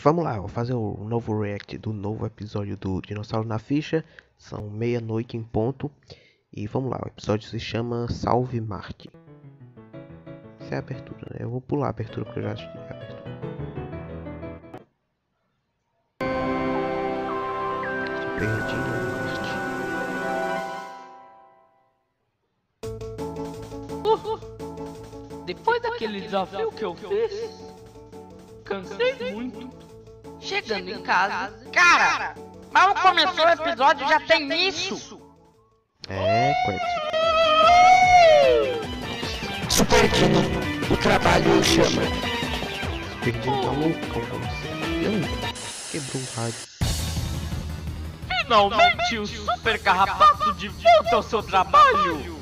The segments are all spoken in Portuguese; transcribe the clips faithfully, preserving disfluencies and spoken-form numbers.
vamos lá, vou fazer o novo react do novo episódio do Dinossauro na Ficha. São meia-noite em ponto. E vamos lá, o episódio se chama Salve Marte. Essa é a abertura, né? Eu vou pular a abertura porque eu já assisti a abertura. Perdido no Marte. Uh, depois daquele desafio que eu fiz, cansei muito. Chegando em casa, cara, mal começou o episódio já tem isso. É, Quetz. Super Dino, o trabalho chama. Super Dino tá loucão pra você. Quebrou o rádio. Finalmente o Super Carrapato de volta ao seu trabalho.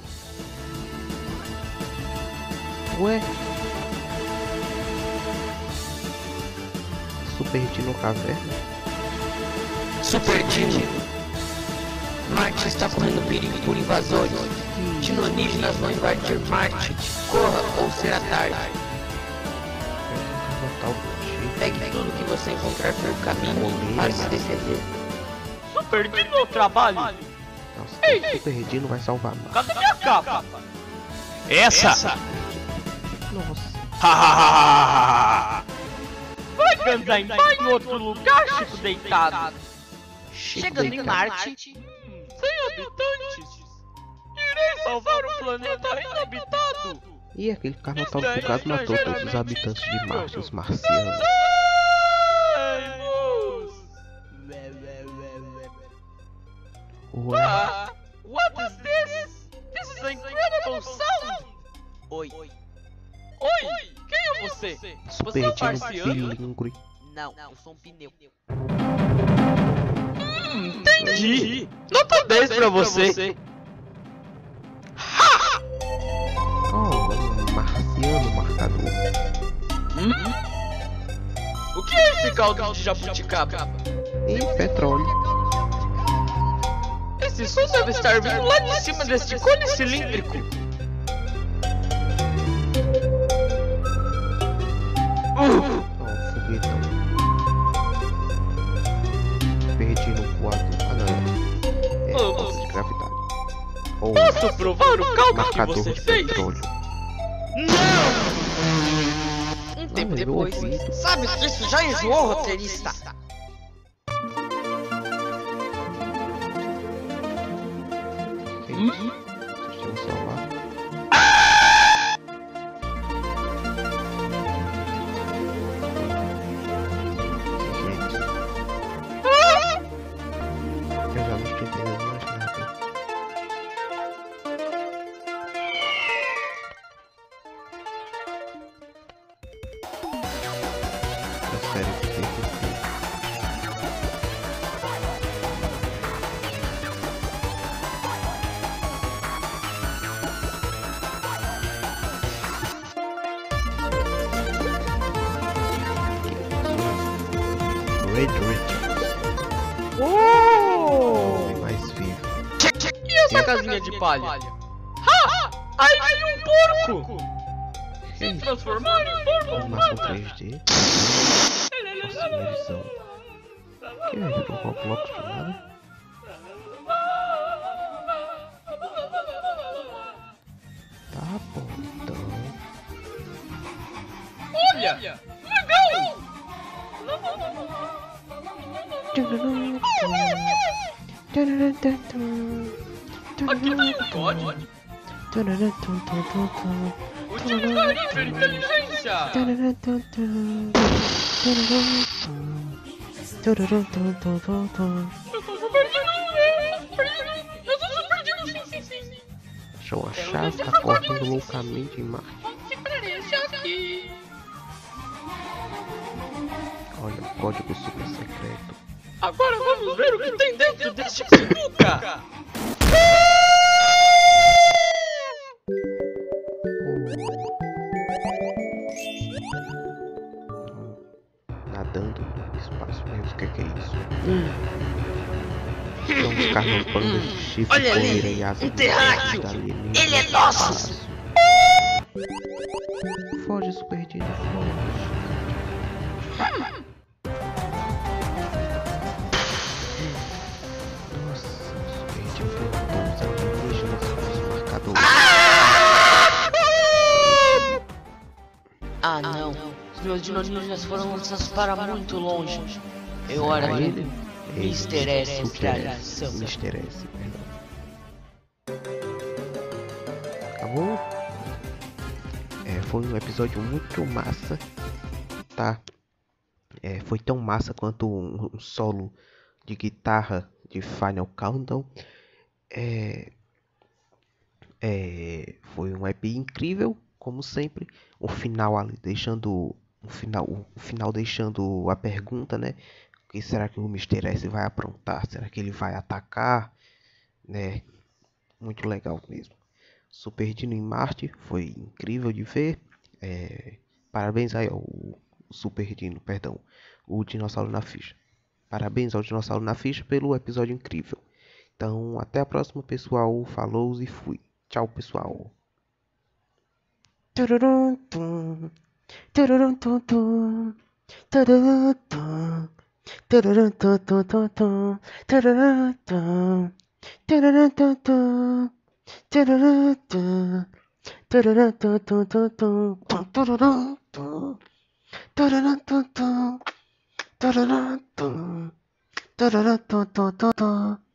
Ué? Super Dino Caverna? Super Dino, Marte está correndo perigo por invasores. Dino-alienígenas vão invadir Marte. Corra ou será tarde. Pegue tudo que você encontrar pelo caminho para se defender. Super Dino ao trabalho. Nossa, Ei, o Super Dino vai salvar Marte. cadê minha capa? Essa! Nossa. Vai ganzar em outro lugar, Chico deitado. Chegando em deitado. Marte, sem habitantes, irei salvar um planeta inabitado. E aquele carnatal do bugado matou todos os habitantes de Marte, os marcianos. Ué, Ah, what is this? This is an incredible sound. Oi. Oi, quem é você? Você é Super um Dino marciano? bilíngue. Não, eu sou um pneu. Hum, entendi. Nota dez pra você. Oh, um marciano marcador. Hum? O que é esse caldo de jabuticaba? E petróleo. Esse som deve estar vindo lá de cima deste cone cilíndrico. Uh, Oh, foguetão. Super Dino voador. Ah, não. É, Oh, força de gravidade. Oh, posso provar o caldo que marcador você de fez? petróleo. Não! Um tempo Não, eu depois, ouvi. sabe que isso já enjoou, roteirista? Que isso? Vocês têm um celular? Gente. Eu já não estou entendendo mais nada. É sério que tem que ter. Red Richards. Homem mais vivo. E essa casinha de palha? Ha! Aí vem um porco! Se transformar em porco Animação humana! três D. Nossa, minha visão. Que é? Virou Roblox do nada? Tá bom, então. Olha! Legal! Aqui tem um código. Utilizar hiperinteligência! Eu sou super dino! Eu sou super dino! Sim, sim, sim! Deixa eu achar, está correndo loucamente em Marte. Segurarei esse aqui! Olha o código super secreto. Agora vamos ver o que tem dentro deste pinuca! Nadando no espaço mesmo, o que, que é isso? Tem uns carnopandas de chifre, Olha ali, poeira e asa um de terráqueo. alienígena Ele é no nosso. espaço. Foge, Super Dino, foge. Ah não, os meus dinoninjas foram lançados para muito longe. É hora Será do ele? mister S entrar em Super ação. mister S, perdão. Acabou? É, foi um episódio muito massa, tá? É, foi tão massa quanto um, um solo de guitarra de Final Countdown. É, é, foi um E P incrível, como sempre. O final ali deixando o final, o final deixando a pergunta, né? O que será que o mister S vai aprontar? Será que ele vai atacar? Né? Muito legal mesmo. Super Dino em Marte foi incrível de ver. É, parabéns aí ao Super Dino, perdão, o Dinossauro na Ficha. Parabéns ao Dinossauro na Ficha pelo episódio incrível. Então, até a próxima, pessoal. Falou e fui. Tchau, pessoal. Tururum, tum. Tururum, tum, tum. Tururum, tum. Tururum, tum, tum, tum, tum. Tururum, tum. Tururum, tum, tum. Tururum, tum. Tururum, tum, tum, tum, tum. Tururum, tum. Tururum, tum, tum. Tururum, tum. Tururum, tum, tum, tum, tum.